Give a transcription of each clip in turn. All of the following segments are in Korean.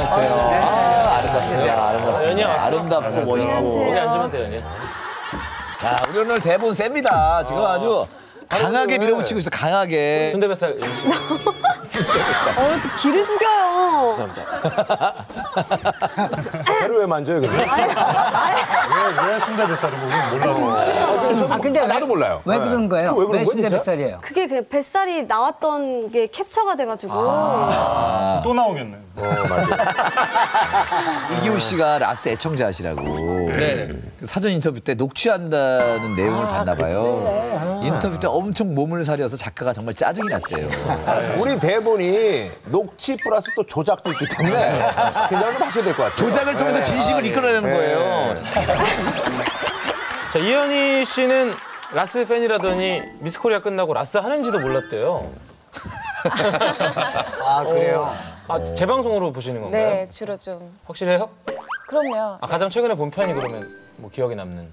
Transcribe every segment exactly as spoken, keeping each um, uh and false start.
안녕하세요. 네. 아, 아름답습니다. 아름답습니다. 연희야, 아름답고 멋있고. 여기 앉으면 돼요, 연희. 자, 우리 오늘 대본 셉니다. 지금 아주 강하게 밀어붙이고 있어, 강하게. 순대뱃살 음식. 어, 기를 죽여요. 죄송합니다. 배를 왜 만져요, 근데? 왜, 왜 순대뱃살인 거지? 몰라. 아, 근데 왜, 나도 몰라요. 왜 그런 거예요? 왜 그런 왜 거야, 순대 진짜? 뱃살이에요? 그게 그냥 뱃살이 나왔던 게 캡처가 돼가지고. 또 나오겠네. 어, 맞아. 이기호 씨가 라스 애청자시라고. 네. 사전 인터뷰 때 녹취한다는 내용을 봤나 봐요. 인터뷰 때 엄청 몸을 사려서 작가가 정말 짜증이 났어요. 우리 대본이 녹취 플러스 또 조작도 있기 때문에 굉장히 하셔야 될 것 같아요. 조작을 통해서 진심을 이끌어내는 거예요. 자, 이현희 씨는 라스 팬이라더니 미스 코리아 끝나고 라스 하는지도 몰랐대요. 아, 그래요? 아, 재방송으로 보시는 건가요? 네, 주로 좀. 확실해요? 그럼요. 아, 가장 최근에 본 편이 그러면 뭐 기억에 남는.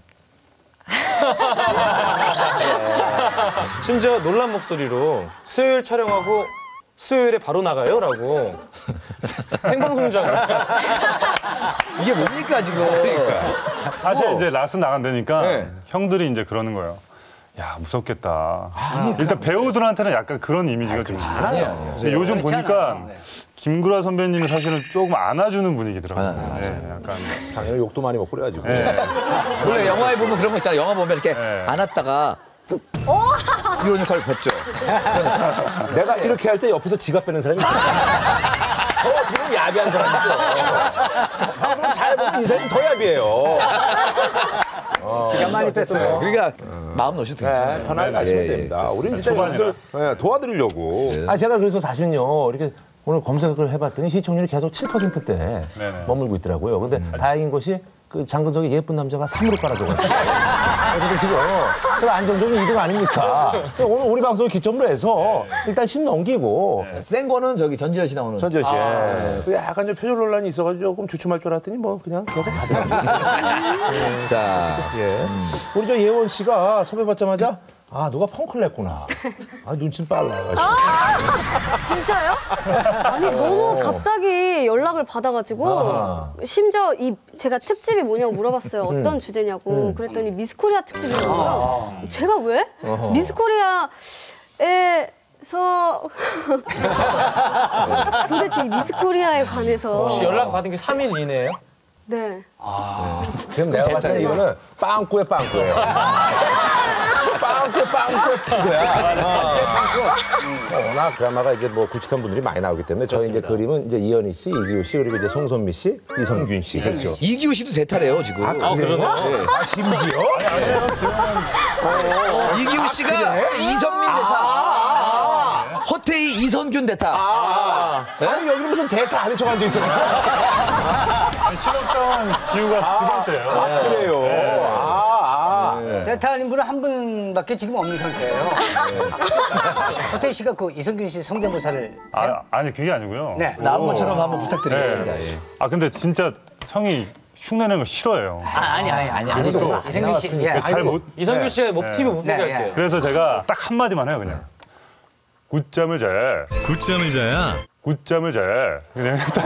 심지어 놀란 목소리로 수요일 촬영하고 수요일에 바로 나가요라고 생방송 줄 알고. 이게 뭡니까 지금? 사실 이제 라스 나간다니까 네. 형들이 이제 그러는 거예요. 야, 무섭겠다. 일단 배우들한테는 약간 그런 이미지가 좀 있어요. 근데 요즘 보니까 김구라 선배님이 사실은 조금 안아주는 분위기더라고요. 네, 약간. 작년에 욕도 많이 먹고 그래가지고. 네. 원래 영화에 보면 그런 거 있잖아요. 영화 보면 이렇게 네. 안았다가 이런 역할을 줬죠. 내가 이렇게 할 때 옆에서 지갑 빼는 사람이 있어. 더 그런 야비한 사람이죠. 방송 잘 보면 이 사람이 더 야비해요. 지갑 많이 뺐어요. 그러니까 마음 놓으셔도 괜찮아요. 네, 편하게 네, 가시면 예, 됩니다. 예, 우리는 진짜 초반이라. 여러분들 네, 도와드리려고. 아, 제가 그래서 사실은요, 이렇게 오늘 검색을 해봤더니 시청률이 계속 칠 퍼센트대 네네. 머물고 있더라고요. 근데 다행인 것이 그 장근석의 예쁜 남자가 삼으로 깔아줘가지고. 근데 지금 그 안정적인 이득 아닙니까? 오늘 우리 방송을 기점으로 해서 일단 십 넘기고. 센 거는 저기 전지현 씨 나오는. 전지현 씨. 그 약간 좀 표절 논란이 있어가지고 조금 주춤할 줄 알았더니 뭐 그냥 계속 가더라고요. 자, 예. 우리 저 예원 씨가 섭외 받자마자 아 누가 펑크를 냈구나. 아 눈치 빨라. 진짜요? 아니, 너무 갑자기 연락을 받아가지고. 심지어 이 제가 특집이 뭐냐고 물어봤어요. 어떤 주제냐고. 그랬더니 미스 코리아 특집이라는 거예요. 제가 왜? 미스 코리아에서. 도대체 이 미스 코리아에 관해서. 혹시 연락 받은 게 삼 일 이내예요? 네. 그럼 내가 봤을 때 이거는 빵꾸의 빵꾸예요. 빵꾸 빵꾸 빵꾸야. 워낙 드라마가 이제 뭐 굵직한 분들이 많이 나오기 때문에 저희 이제 그림은 이제 이현희 씨, 이기호 씨 그리고 이제 송선미 씨, 이성균 씨 그렇죠. 이기호 씨도 대타래요 지금. 아 그래요? 아 심지어? 이기호 씨가 이선민 대타. 허태희 이선균 대타. 아니 여기는 무슨 대타 아닌 척한 적 있었나? 실업자원 기후가 두 번째예요. 아 그래요? 아, 아. 대타 아닌 분은 한 분밖에 지금 없는 상태예요. 허태희 씨가 그 이성균 씨 성대모사를 아, 아니 그게 아니고요. 네. 나무처럼 한번 부탁드리겠습니다. 네. 예. 아 근데 진짜 성이 흉내내는 거 싫어해요. 아, 아니, 아니, 아니. 아니. 그것도 이성균 씨. 예. 잘 못. 이성균 네. 씨가 뭐 네. 티비 못 보게 네, 할게요. 그래서 제가 딱 한마디만 해요 그냥. 굿잠을 자. 굿잠을 자야. 굿잠을 자. 그냥 딱.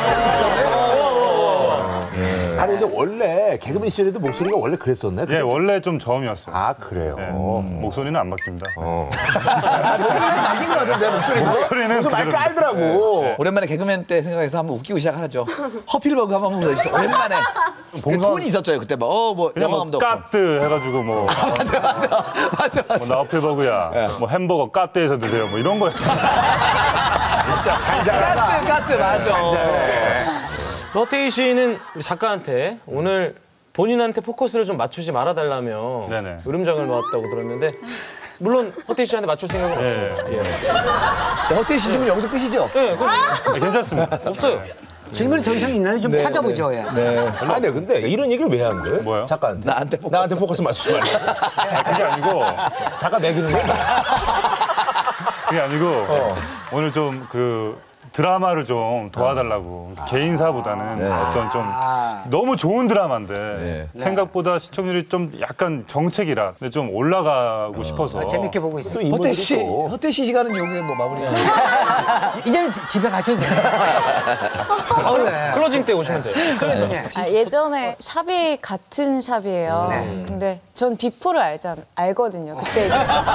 아니 근데 원래 개그맨 시절에도 목소리가 원래 그랬었네. 예, 원래 좀 저음이었어요. 아 그래요. 네. 목소리는 안 바뀝니다. 바뀐 것 같은데 목소리. 목소리는 무슨 말 그대로. 깔더라고. 오랜만에 개그맨 때 생각해서 한번 웃기고 시작하죠. 허필버그 한번 보여주세요. 오랜만에. 그 톤이 있었죠 그때 뭐 어 뭐 그냥 뭐 영화감독. 까뜨 해가지고 뭐. 맞아 맞아 맞아 맞아. 뭐 나우필버그야. 뭐 햄버거 까뜨에서 드세요. 뭐 이런 거예요. 진짜 잘 잘한다. 까트 까트 맞아. 허태희 씨는 우리 작가한테 오늘 본인한테 포커스를 좀 맞추지 말아달라며 네네. 으름장을 놓았다고 들었는데 물론 허태희 씨한테 맞출 생각은 네. 없어요. 예. 자 허태희 씨 좀 여기서 끝이죠? 네, 그럼 네, 괜찮습니다. 없어요. 질문이 더 이상 있나요? 좀 찾아보죠. 예. 네. 아니 근데 이런 얘기를 왜 한 거예요? 뭐요? 작가한테. 나한테 포커스. 나한테 포커스 맞추지 말고. 그게 아니고 작가 매기는 거야. 그게 아니고 오늘 좀 그 드라마를 좀 도와달라고 개인사보다는 네. 어떤 좀 아. 너무 좋은 드라마인데 네. 생각보다 시청률이 좀 약간 정책이라 근데 좀 올라가고 싶어서 아, 재밌게 보고 있어. 허태 씨, 허태 씨 시간은 여기 뭐 마무리. 이제는 지- 집에 가셔도 돼요. 아, 원래. 클로징 때 오시면 돼요. 네. 아, 예전에 샵이 같은 샵이에요. 네. 근데 전 비포를 알잖, 알거든요. 그때 이제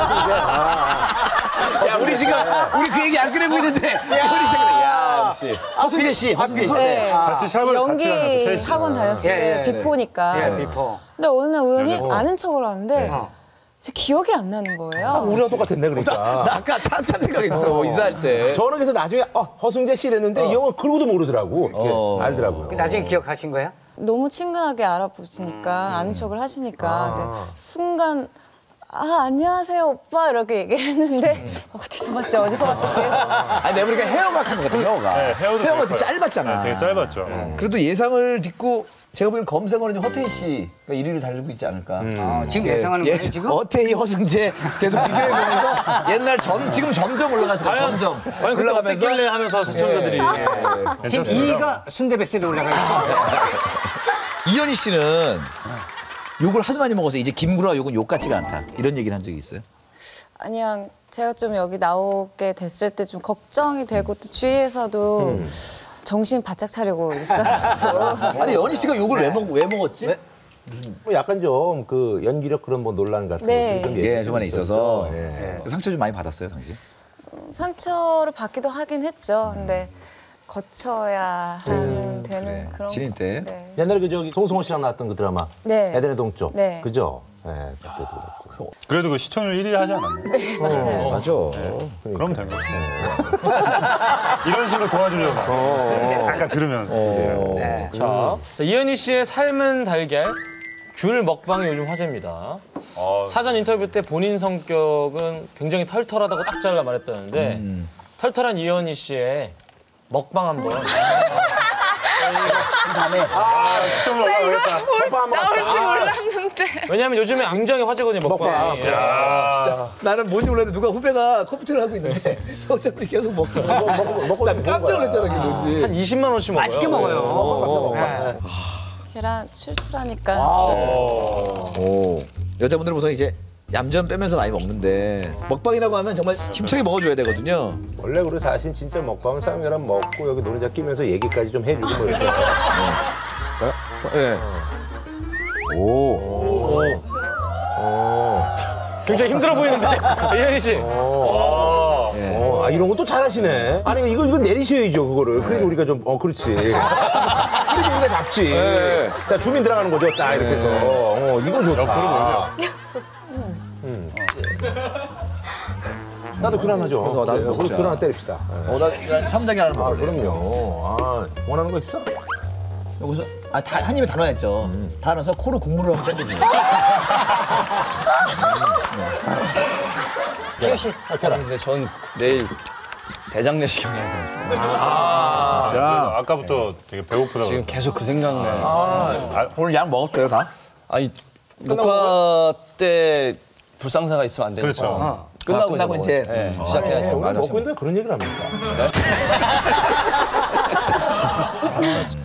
야, 우리 지금 우리 그 얘기 안 꺼내고 있는데 우리 지금 야, 역시 허승재 씨, 허승재 씨. 네. 같이 샵을 연기 같이 다녔어, 셋이. 학원 다녔을 예, 때 예, 비포니까. 예, 비포. 근데 어느 날 우연히 어. 아는 척을 하는데 어. 제 기억이 안 나는 거예요. 우리랑 똑같았네 그러니까. 나 아까 찬찬 생각했어 인사할 때. 저는 그래서 나중에 어, 허승재 씨 이랬는데 이 형은 그러고도 모르더라고. 이렇게 어. 알더라고요. 그 나중에 기억하신 거예요? 너무 친근하게 알아보시니까 아는 척을 하시니까 근데 순간 아 안녕하세요 오빠 이렇게 얘기를 했는데 어디서 봤지 어디서 봤지 계속 아니 내가 보니까 헤어가 큰 것 같아 헤어가. 네, 헤어도 헤어가 되게 되게 짧았잖아. 네, 되게 짧았죠. 그래도 예상을 딛고 제가 보기엔 검색어는 이제 허태희 씨가 일 위를 달리고 있지 않을까. 아, 지금 예상하는 예, 거예요, 지금? 허태희, 허승재 계속 비교해보면서 옛날 점, 지금 점점 올라가서 과연, 점점 과연 그때 올라가면서 어땠길래 하면서 시청자들이. 예. 지금 괜찮습니다. 이 위가 순대베스에 올라가 있어요. 이현희 씨는 욕을 하도 많이 먹어서 이제 김구라 욕은 욕 같지가 않다. 이런 얘기를 한 적이 있어요? 아니야 제가 좀 여기 나오게 됐을 때 좀 걱정이 되고 또 주위에서도 정신 바짝 차리고 있어요. 아니 연희 씨가 욕을 왜, 먹, 왜 먹었지? 뭐 약간 좀 그 연기력 그런 뭐 논란 같은 네. 거 좀 예, 얘기가 저번에 좀 있어서 예. 상처 좀 많이 받았어요, 당시. 상처를 받기도 하긴 했죠. 근데 거쳐야 하는 되는 그래. 그런 신인 때? 네. 옛날에 그 저기 송승헌 씨랑 나왔던 그 드라마 네. 에덴의 동쪽. 네. 그죠? 예, 그때도 그렇고. 그래도 그 시청률 일 위 하지 않았나요? 맞아요. 맞아. 그럼 됩니다. 이런 식으로 도와주려고. 아까 들으면서. 네. 자, 자, 이현희 씨의 삶은 달걀, 귤 먹방이 요즘 화제입니다. 어, 사전 인터뷰 때 본인 성격은 굉장히 털털하다고 딱 잘라 말했다는데 털털한 이현희 씨의 먹방 한번. 시청률 올라가겠다. 나올지 몰랐는데. 왜냐하면 요즘에 굉장히 화제거든요, 먹방이. 나는 뭔지 몰랐는데 누가 후배가 컴퓨터를 하고 있는데 형제들이 계속 먹고 먹고 먹고 난 깜짝 놀랐잖아, 그게 뭔지. 한 이십만 원씩 먹어요. 맛있게 먹어요. 네. 계란 출출하니까. 오. 여자분들은 보통 이제 얌전 빼면서 많이 먹는데 먹방이라고 하면 정말 힘차게 먹어줘야 되거든요. 원래 그리고 사실 진짜 먹방은 쌈이랑 먹고 여기 노른자 끼면서 얘기까지 좀 해주고 뭐 이렇게. 예. 오. 굉장히 힘들어 보이는데, 이현희 씨. 어, 아, 이런 것도 잘하시네. 아니, 이거, 이거 내리셔야죠, 그거를. 그러니까 우리가 좀, 어, 그렇지. 그러니까 우리가 잡지. 네. 자, 주민 들어가는 거죠, 자, 이렇게 해서. 어, 이건 좋다. 음. 나도 귤 하나 줘. 나도 그래, 우리 먹자. 귤 하나 때립시다. 어, 나 삼장이 하나 아, 먹어. 그럼요. 아, 원하는 거 있어? 여기서 아, 다, 한 입에 다 넣어야죠. 다 넣어서 코로 국물을 한번 땡겨줘요. 희우 씨. 근데 전 내일 대장 내시경 해야 돼요. 아, 아까부터 되게 배고프다고. 지금 계속 그 생각나요. 아, 오늘 약 먹었어요, 다? 아니 녹화 때 불상사가 있으면 안 되니까. 그렇죠. 끝나고, 끝나고 이제 네, 음. 시작해야죠. 오늘 먹고 있는데 그런 얘기를 합니까?